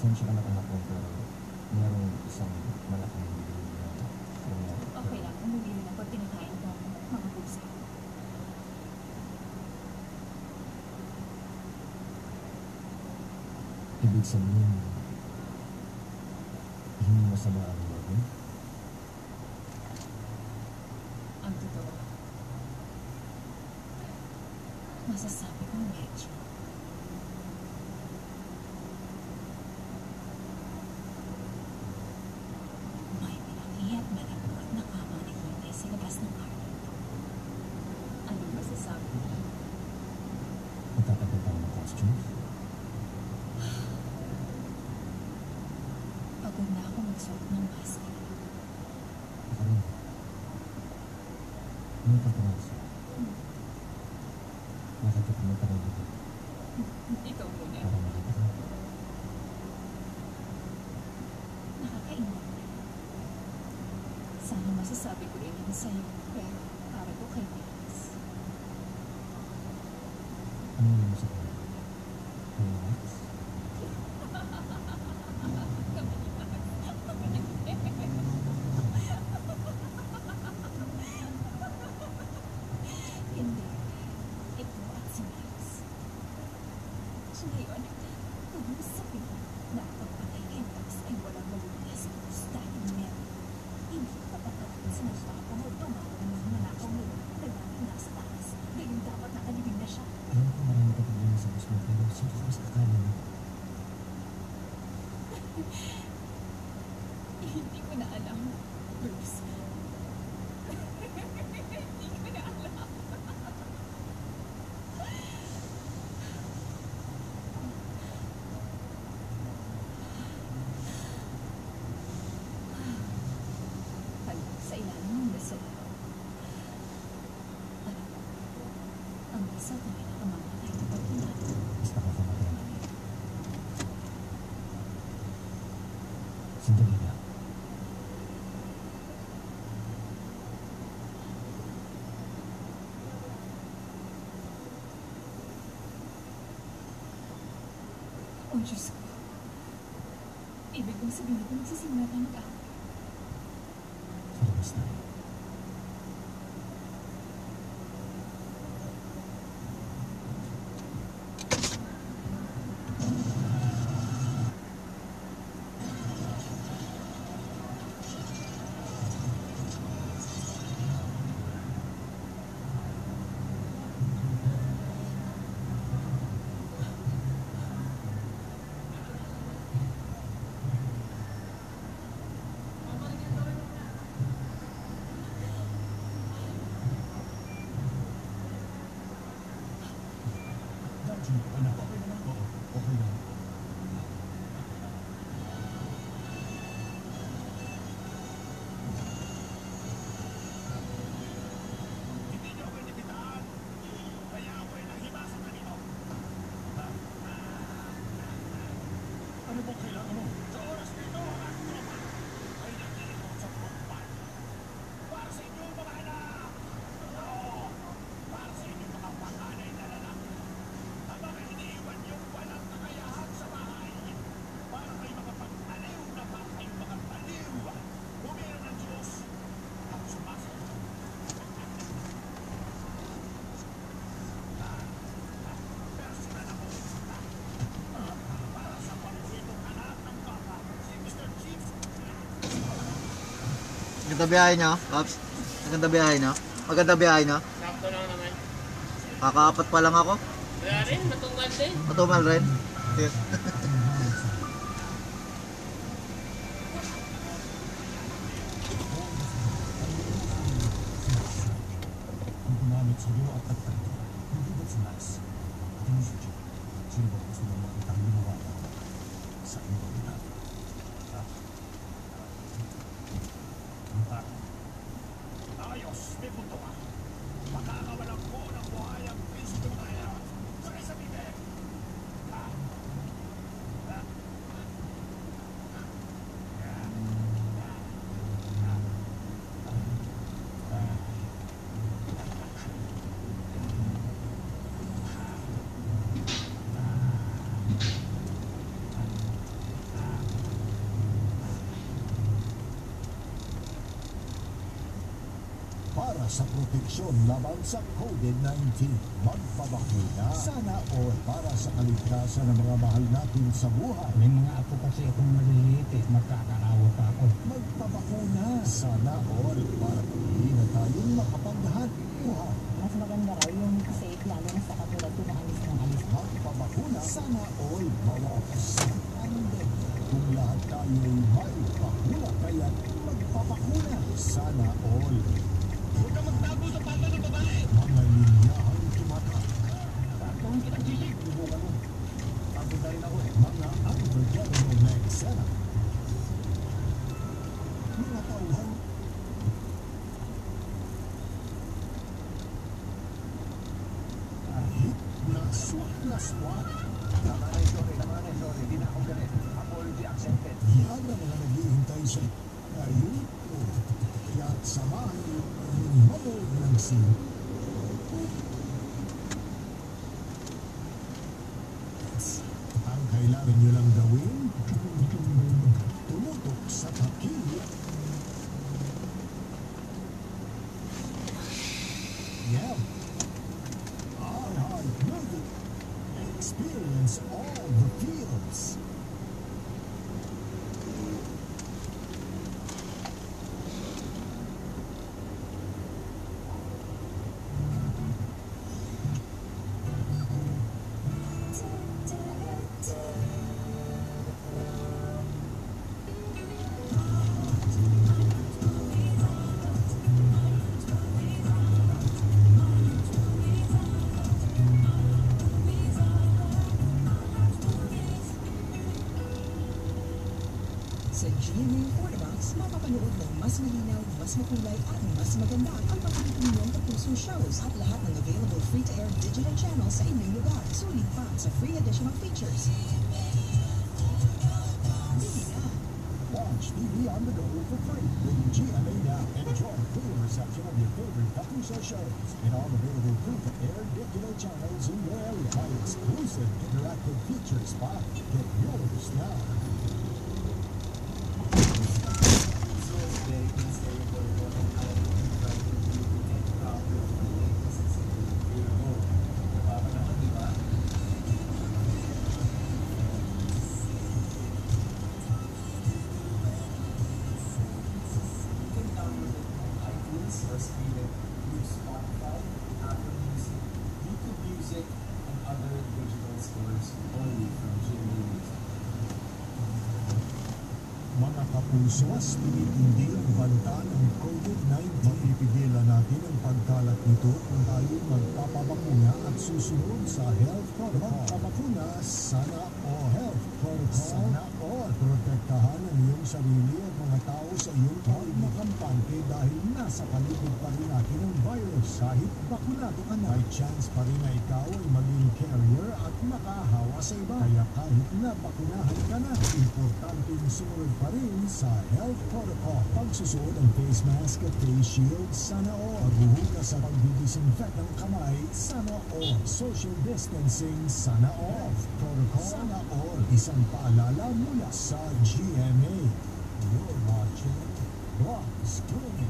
pasensya ka na anak ko, pero merong isang malaking Okay lang, umuwi na lang pag pinakain ko mga pusa. ibig sabihin, hindi masama ang loob mo. Ang totoo, masasabi ko medyo. May pinangi at malambot na kamang naghihintay sa labas ng kwarto. Anong masasabi ko? Magtatagal pa ng costume. Pagod na ako magsuot ng mask. Ako rin. Ano ka pumas? Bakit ka pumunta rin dito? Ikaw muna. Para makita ka. Nakakaingat. Sana masasabi ko rin yun sa'yo, pero para ko kay Max. Ano yung sa kanya? Relax. Hindi. Ito at si Max. So ngayon, kung sabihin na ang pagpatay kay Max ay walang malunas dahil meron, hindi ko papagawin sa nasapa mo tumawag ng mga manakaw ngayon na namin nasa taas. Ngayon dapat nakalibing na siya. Alam ko marami ka problema sa gusto mo, pero sino ka sa akala mo? Hindi ko na alam, Bruce. Hindi ko na alam. Hanggang sa ilalim ng dasal. Alam mo, ang dasal na pinakamamatay na pagkinato. Mas nakakamatay na. Sandali lang. Oh, Diyos ko. Ibig kong sabihin ko nagsisimula tayo mag-away. Sa labas tayo. Anak, okay na lang. Oo, okay lang. Hindi niyo ako inibitaan. Kaya ako ay nanghimasok kanino. Ano bang kailangan mo? Sa oras nito, ang aking tropa ay naglilingkod sa pagpapal. Para sa inyong mga anak! Oo! Para sa inyong mga panganay na lalaki. Ang mga iniiwan niyong walang kakayahan sa bahay. Para kay mga pag-aliw na para kayong mga baliw. Bumira ng Diyos at sumasagot. Personal ako. Para sa paboritong anak ng papa, si Mr. Chief. Maganda biyahe nyo, Pops. Maganda biyahe nyo. Maganda biyahe nyo. Sakto lang naman. Kakaapat pa lang ako. Wala rin, matungkad din. Matumal rin. Yes. Ang gumamit sa iyo at nagtanto, hindi ba si Max? At hindi si Jeff? Sino ba gusto mo makita ang ginawa mo? Sa iyo ba nila? Ayos, may punto ka. Makakawalan ko ng buhay ang piso ng mga yan. Sakay sa bibig! para sa proteksyon laban sa COVID-19. Magpabakuna. Sana all para sa kaligtasan ng mga mahal natin sa buhay. May mga apo kasi akong maliliit eh. Magkakaawa pa ako. Magpabakuna. Sana all para hindi na tayong makapagdahan. Buhay. Mas maganda raw yung safe lalo na sa katulad ko na alis ng alis. Magpabakuna. Sana all mawakas ang pandemya. Kung lahat tayo ay may bakuna, kaya magpabakuna. Sana all. Huwag ka magtago sa pata ng babae! Mga linyahang tumatak. Takong kinagilig. Bubukan mo. Tago tayo na ako eh. Mga unforgettable na eksena. Mga tauhan. Kahit na swak na swak. Tama na, sorry. Hindi na ako galit. Apology accepted. Yan ang mga naghihintay sa ayun ko. Kaya't samahan niyo ang manood ng scene. Ang kailangan niyo lang gawin, tumutok sa takilya. Yeah. iHeart Music. Experience all the feels. Sa GMA Quarterbox, mapapanood ng mas malinaw, mas makulay at mas maganda ang mga inyong kapusong shows at lahat ng available free-to-air digital channels sa inyong lugar. Sulit pa sa free additional features. Watch TV on the go for free with GMA Now. Enjoy full reception of your favorite Kapuso shows and all available free-to-air digital channels in your area. Buy exclusive interactive features pa. Get yours now. Or stream it through Spotify, Apple Music, YouTube Music, and other digital stores only from GMA Music. Mga kapuso, mas tinitindi ang banta ng COVID-19. Mapipigilan natin ang pagkalat nito kung tayo magpapabakuna at susunod sa health protocol. Magpabakuna, sana o health protocol. Sana o protektahan ang iyong sarili at mga tao sa iyong huwag makampante dahil nasa paligid pa rin natin ang virus. Kahit bakunado ka na, may chance pa rin na ikaw ay maging carrier at makahawa sa iba. Kaya kahit na bakunahan ka na, importante sumunod pa rin sa health protocol. Pagsusuot ng face mask at face shield, sana all. Paghuhugas sa pagdidisinfect ng kamay, sana all. Social distancing, sana all. Protocol, sana all. Isang paalala mula sa GMA. You're watching Bronx Clinic.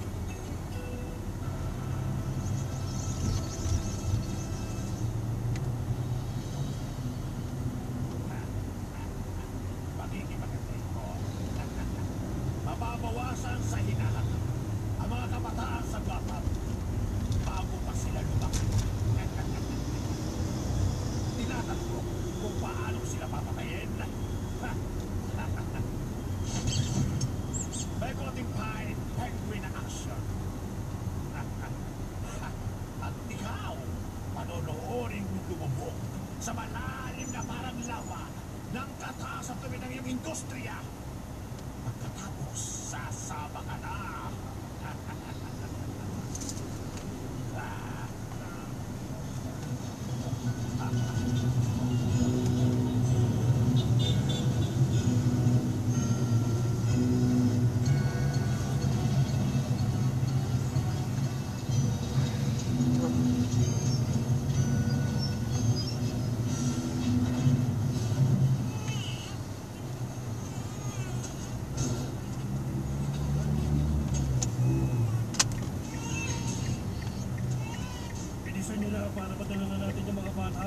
Pakikipagantay ko. Mababawasan sa hinaharap ang mga kabataan sa Gotham bago pa sila lumaki. Tinatanong ko kung paano sila papatayin. May konting pahit, Henry na bilisan nyo na para padala na natin yung mga bata.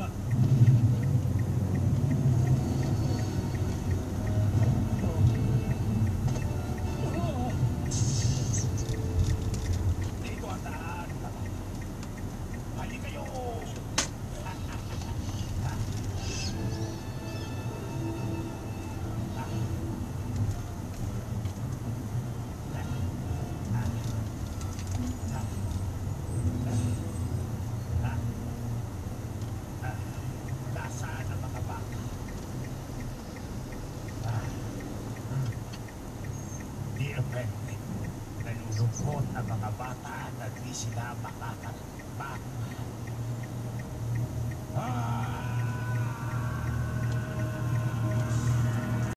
Dito ang daan. Hali kayo! Nasaan ang mga bata? Di effective. Nalulungkot ang mga bata na di sila makakalabak.